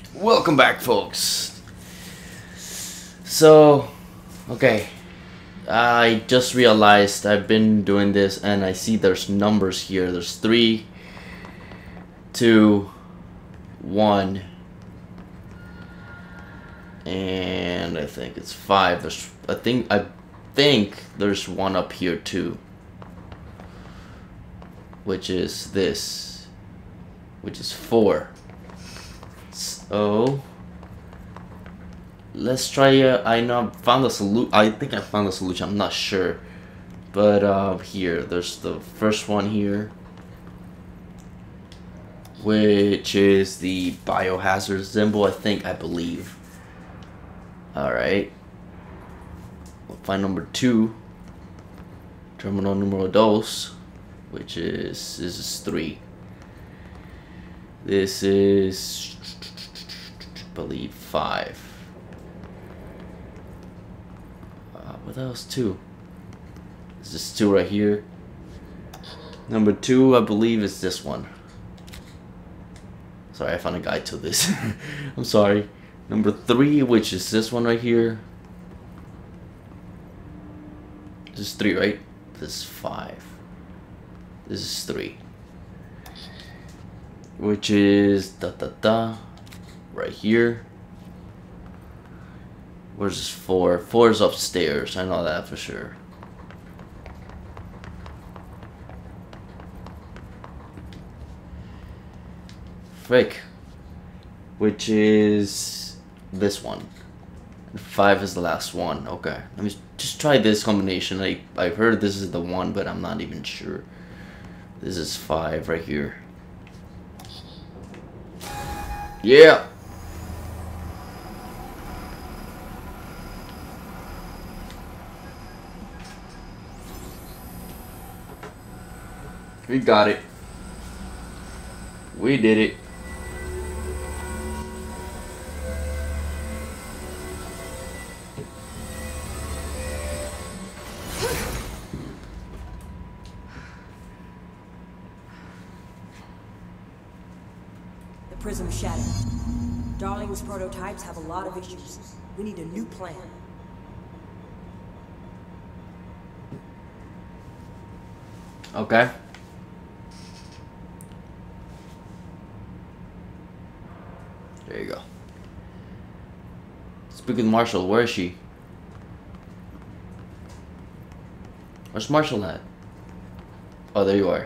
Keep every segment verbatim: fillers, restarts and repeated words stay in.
Welcome back, folks. So, okay, I just realized I've been doing this and I see there's numbers here. There's three, two, one, and I think it's five. There's, I think, I think there's one up here too, which is this, which is four. So let's try. Uh, I know I found a solution. I think I found a solution. I'm not sure, but uh, here, there's the first one here, which is the biohazard symbol. I think I believe. All right. We'll find number two. Terminal numero dos, which is this is three. This is, I believe, five. Uh, what else? Two. Is this two right here? Number two, I believe, is this one. Sorry, I found a guide to this. I'm sorry. Number three, which is this one right here. This is three, right? This is five. This is three. Which is da da da right here. Where's this four? Four is upstairs. I know that for sure. Frick. Which is this one. And five is the last one. Okay. Let me just try this combination. I I've heard this is the one, but I'm not even sure. This is five right here. Yeah. We got it. We did it. The prism shattered. Darling's prototypes have a lot of issues. We need a new plan. Okay. There you go. Speak with Marshall. Where is she? Where's Marshall at? Oh, there you are.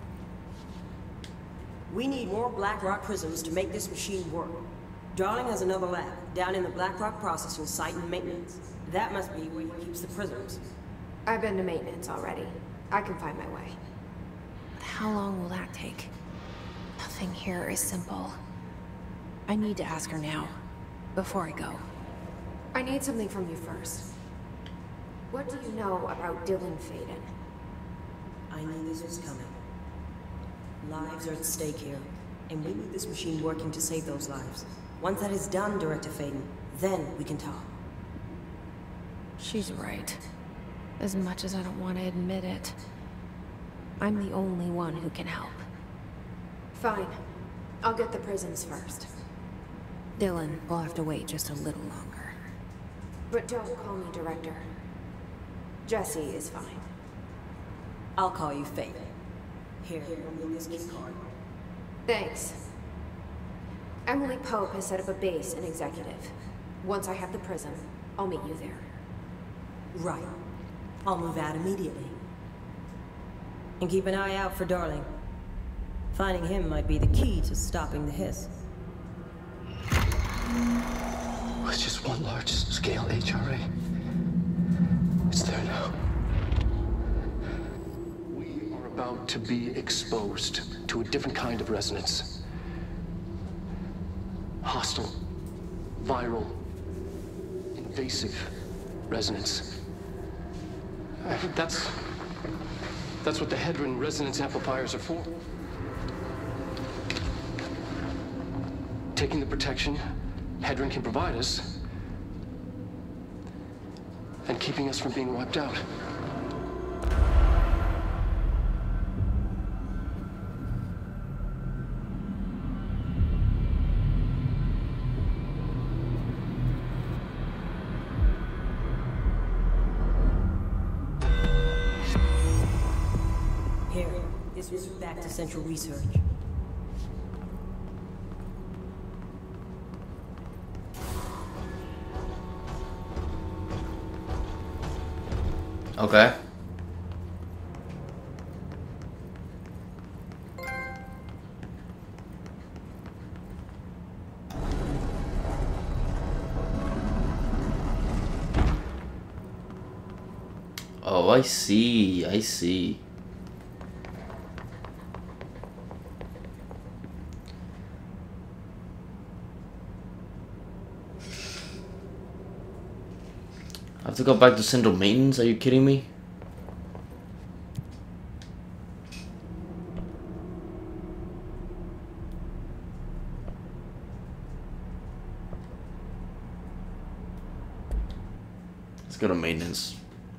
We need more Blackrock prisms to make this machine work. Darling has another lab, down in the Blackrock processing site in maintenance. That must be where he keeps the prisms. I've been to maintenance already. I can find my way. But how long will that take? Nothing here is simple. I need to ask her now, before I go. I need something from you first. What do you know about Dylan Faden? I knew this was coming. Lives are at stake here, and we need this machine working to save those lives. Once that is done, Director Faden, then we can talk. She's right. As much as I don't want to admit it. I'm the only one who can help. Fine. I'll get the prisms first. Dylan will have to wait just a little longer. But don't call me Director. Jesse is fine. I'll call you Faden. Here, remove this key card. Thanks. Emily Pope has set up a base in Executive. Once I have the prism, I'll meet you there. Right. I'll move out immediately. And keep an eye out for Darling. Finding him might be the key to stopping the hiss. It's just one large-scale H R A. It's there now. We are about to be exposed to a different kind of resonance. Hostile, viral, invasive resonance. Uh, That's... that's what the Hedron resonance amplifiers are for. Taking the protection Hedron can provide us, and keeping us from being wiped out. This route back to Central Research. Okay. Oh, I see. I see. I have to go back to Central Maintenance? Are you kidding me? Let's go to Maintenance.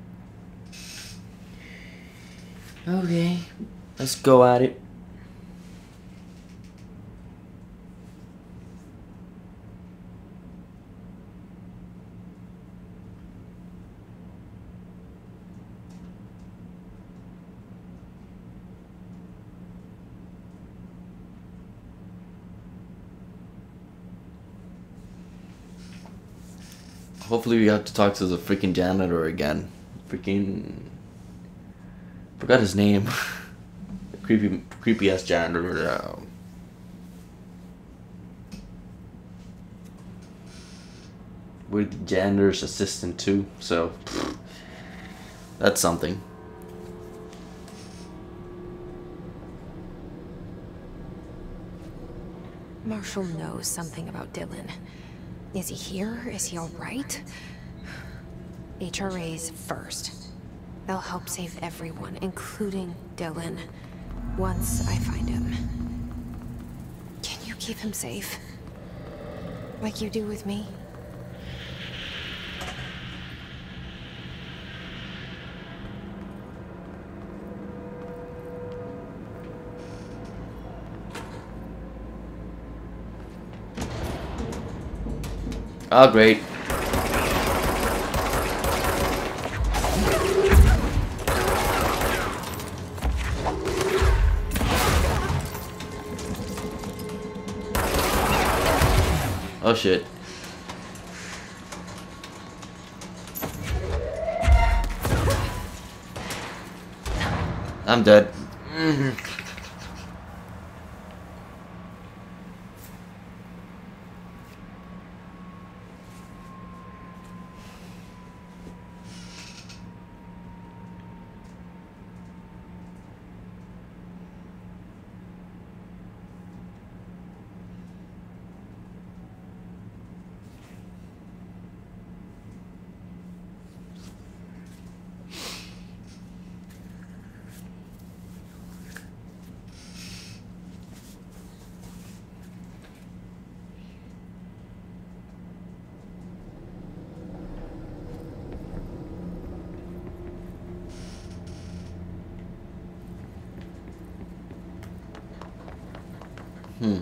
Okay, let's go at it. Hopefully we have to talk to the freaking janitor again. Freaking... forgot his name. The creepy, creepy ass janitor. Uh, we're the janitor's assistant too, so... that's something. Marshall knows something about Dylan. Is he here? Is he alright? H R As first. They'll help save everyone, including Dylan, once I find him. Can you keep him safe? Like you do with me? Oh, great. Oh shit. I'm dead. Mm-hmm. Hmm.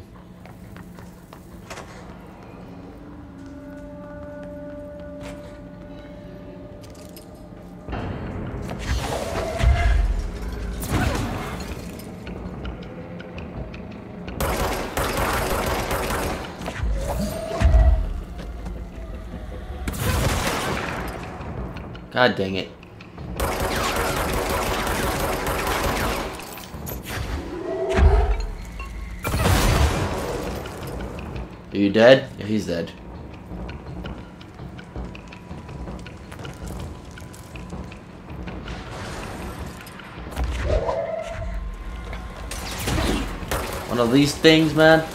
God dang it. Are you dead? Yeah, he's dead. One of these things, man.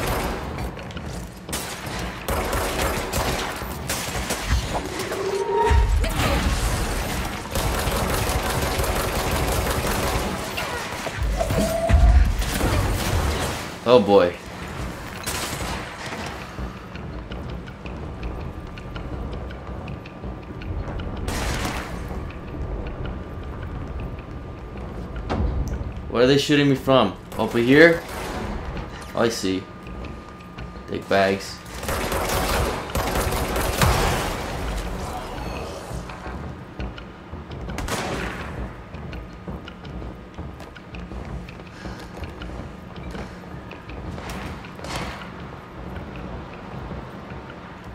Oh boy. Where are they shooting me from? Over here? Oh, I see. Take bags.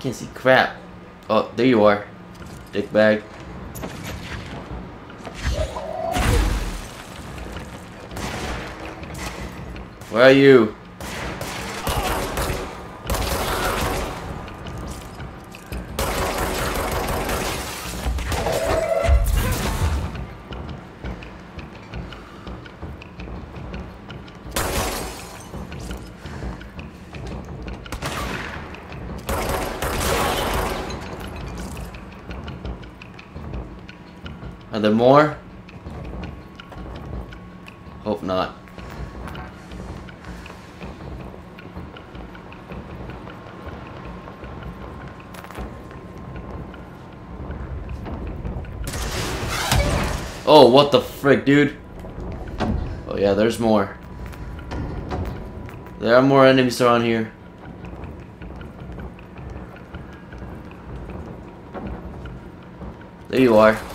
Can't see crap. Oh, there you are. Dick bag. Where are you? Are there more? Hope not. Oh, what the frick, dude? Oh yeah, there's more. There are more enemies around here. There you are.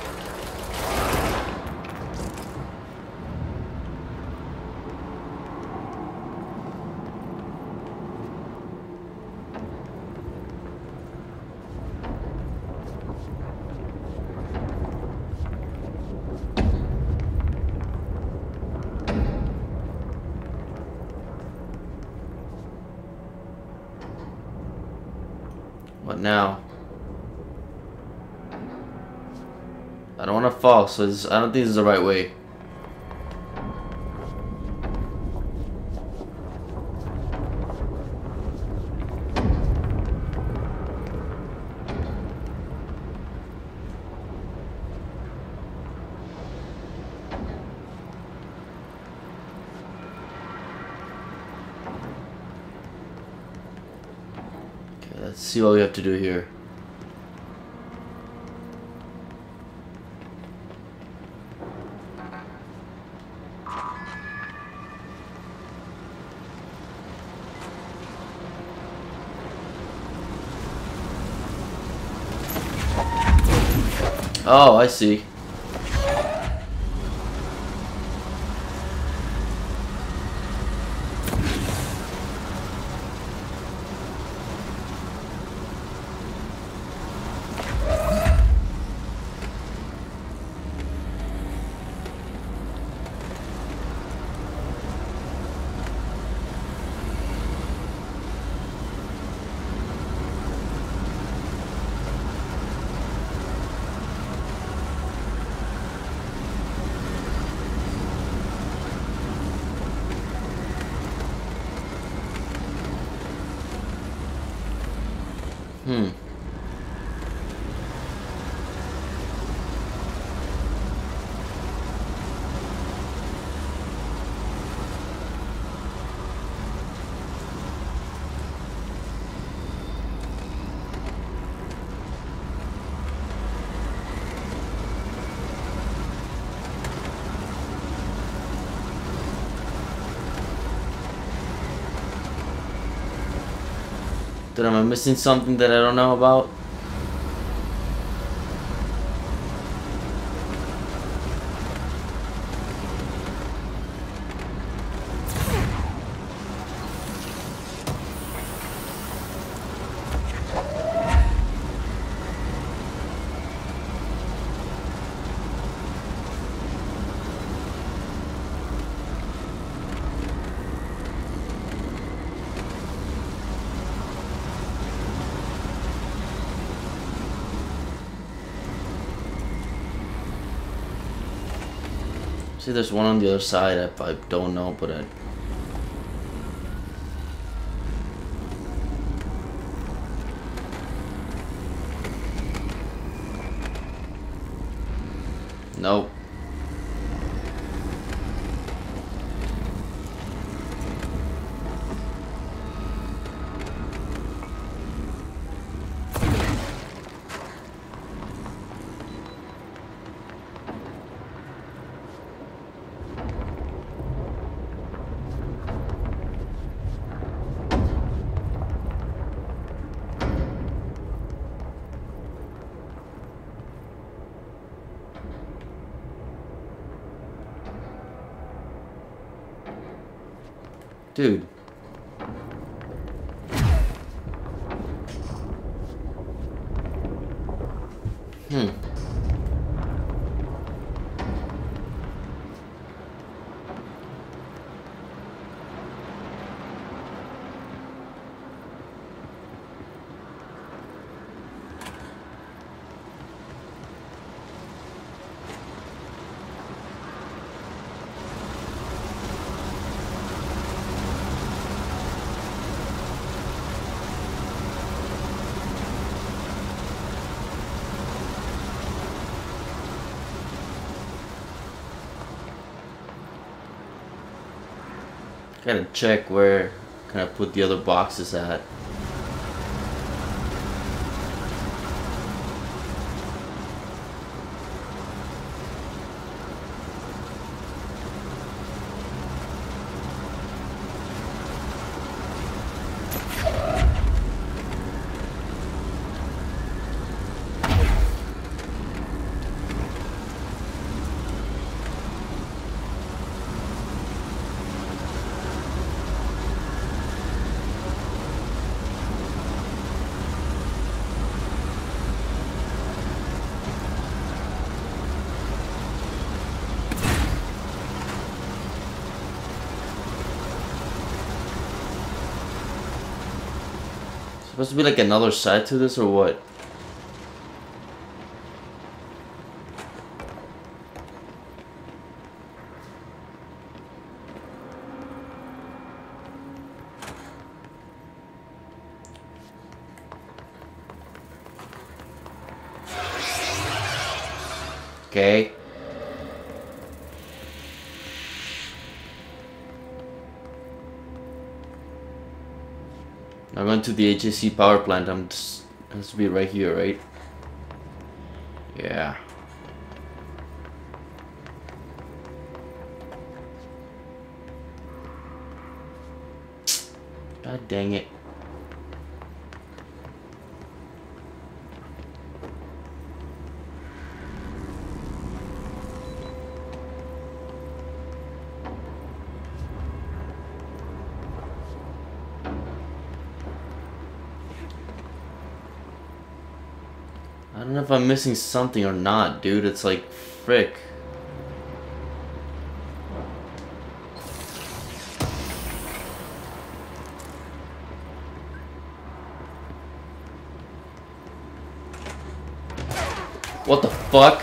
What now? I don't want to fall, so this, I don't think this is the right way. Okay, let's see what we have to do here. Oh, I see. Hmm. Dude, am I missing something that I don't know about? See, there's one on the other side. I, I don't know, but I... Nope. Dude. Hmm. Gotta check where can I put the other boxes at. Supposed to be like another side to this or what? Okay. I'm going to the H A C power plant. I'm just it has to be right here, right? Yeah. God dang it. I don't know if I'm missing something or not, dude. It's like, frick. What the fuck?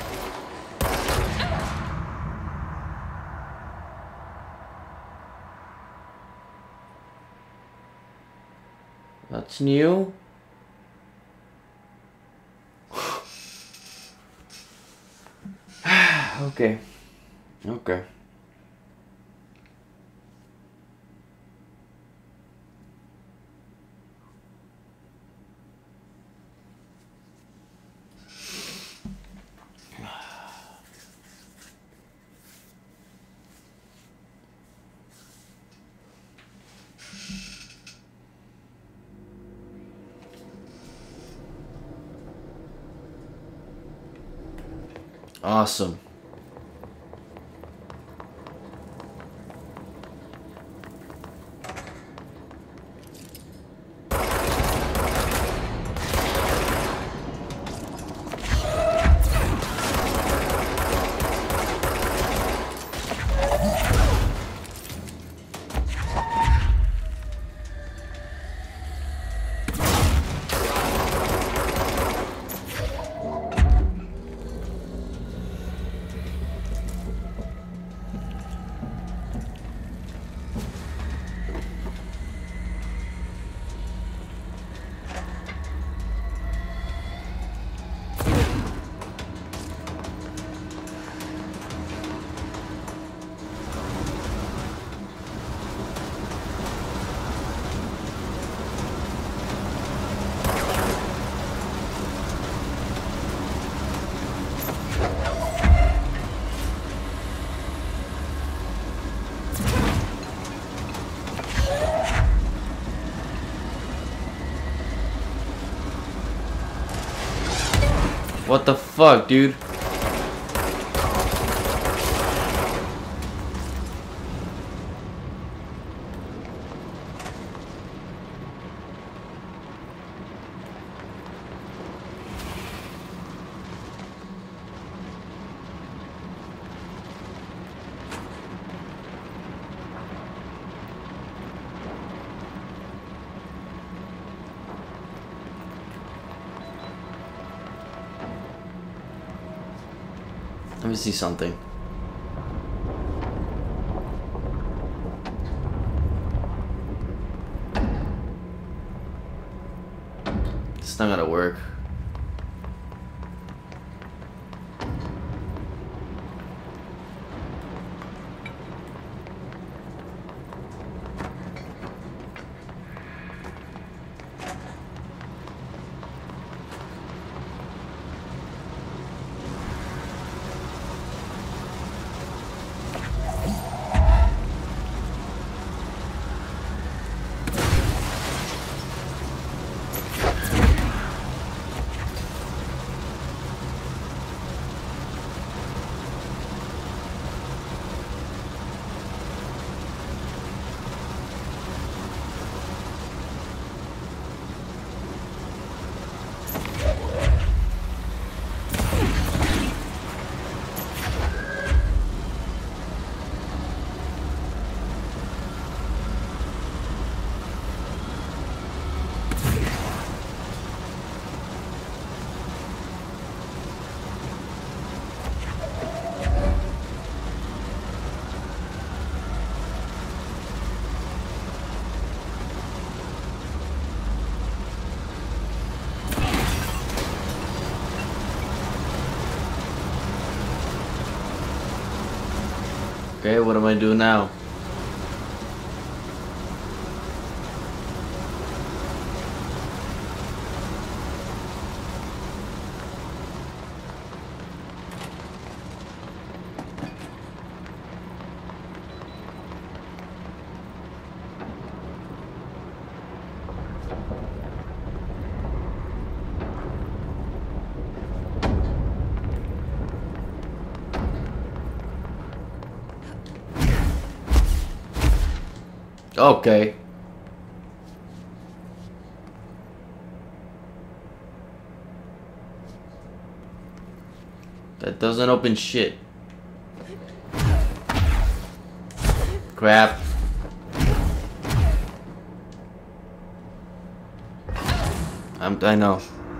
That's new? Okay. Okay. Awesome. What the fuck, dude? Let me see something. It's not gonna work. Okay, what am I doing now? Okay. That doesn't open shit. Crap. I'm, I know.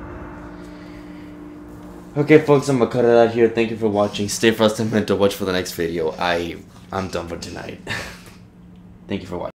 Okay, folks, I'm gonna cut it out here. Thank you for watching. Stay frosted and to watch for the next video. I, I'm done for tonight. Thank you for watching.